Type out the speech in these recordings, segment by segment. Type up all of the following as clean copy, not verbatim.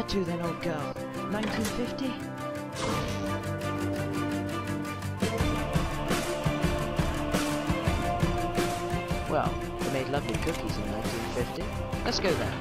to then, old girl? 1950? Well, they made lovely cookies in 1950. Let's go there.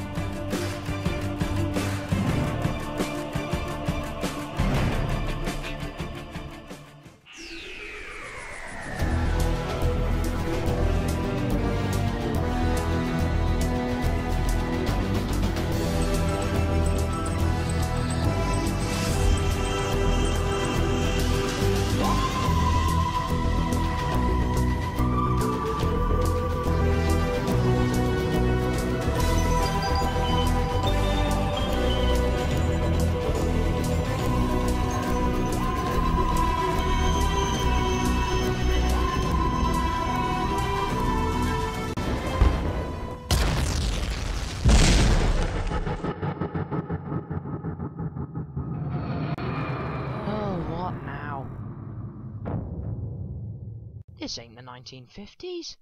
This ain't the 1950s.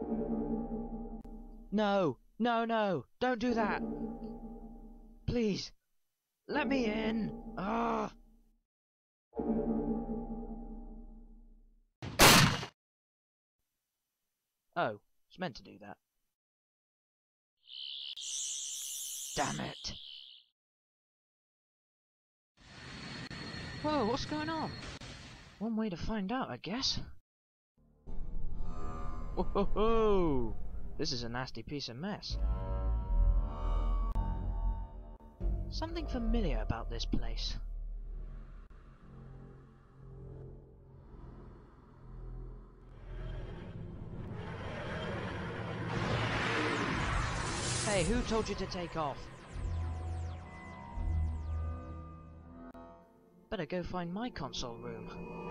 No, no, no, don't do that. Please, let me in. Ah. Oh, it's meant to do that. Damn it. Whoa, what's going on? One way to find out, I guess. Whoa! This is a nasty piece of mess. Something familiar about this place. Hey, who told you to take off? Better go find my console room.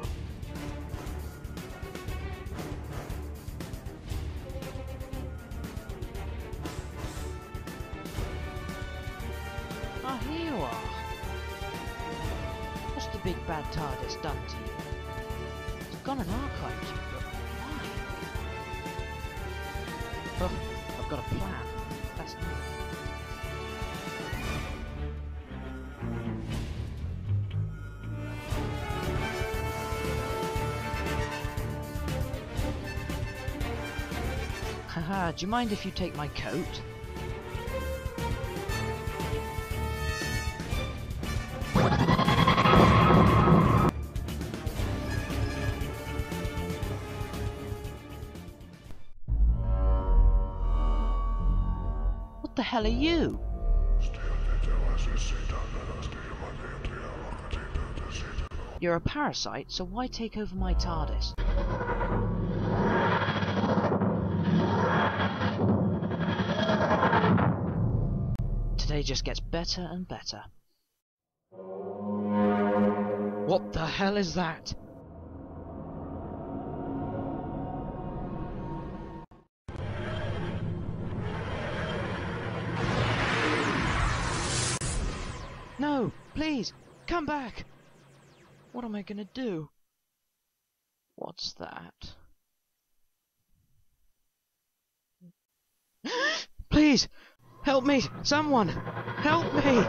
Ah, here you are. What's the big bad TARDIS done to you? It's gone and archived you, but why? Oh, I've got a plan. That's me. Haha, do you mind if you take my coat? What the hell are you? You're a parasite, so why take over my TARDIS? Today just gets better and better. What the hell is that? No, please, come back! What am I gonna do? What's that? Please! Help me! Someone! Help me!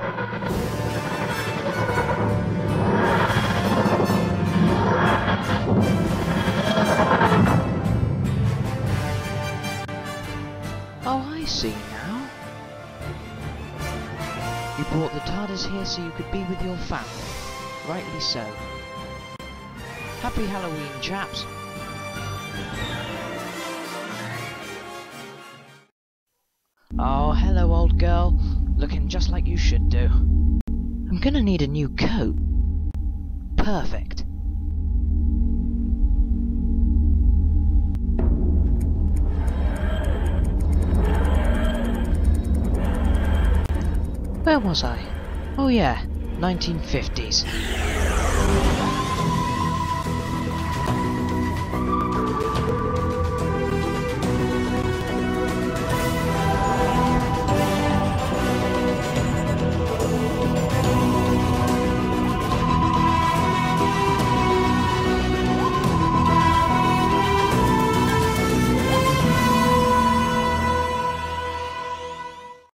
Oh, I see now. You brought the TARDIS here so you could be with your family. Rightly so. Happy Halloween, chaps. Oh, hello, old girl. Looking just like you should do. I'm gonna need a new coat. Perfect. Where was I? Oh yeah, 1950s.